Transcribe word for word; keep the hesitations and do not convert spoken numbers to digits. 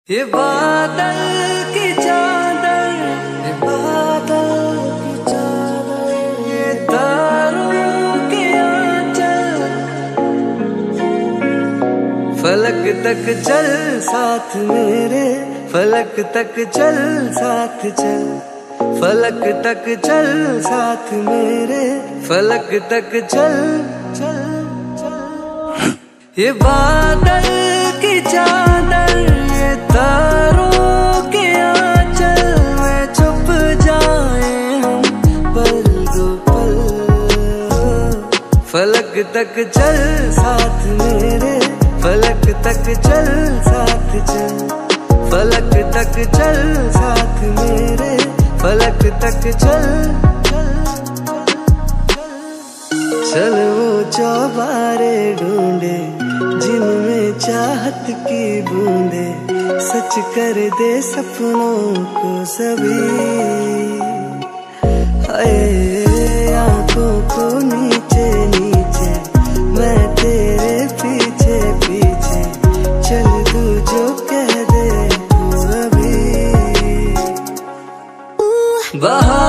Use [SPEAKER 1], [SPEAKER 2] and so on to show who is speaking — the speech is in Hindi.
[SPEAKER 1] ये बादल की चादर, ये बादल की चादर, ये तारों के आंचल, फलक तक चल साथ मेरे, फलक तक चल साथ चल, फलक तक चल साथ मेरे, फलक तक चल चल चल। ये बादल की चादर, ये तारों के आंचल में छुप जाए हम पल दो पल, फलक तक चल साथ मेरे, फलक तक चल साथ चल, फलक तक चल साथ मेरे, फलक तक चल चल चल। वो चौबारे ढूंढे जिनमें चाहत की बूंदे, सच कर दे सपनों को सभी। हाय आंखों को नीचे नीचे, मैं तेरे पीछे पीछे, चल तू जो कह दे तू अभी। बाहर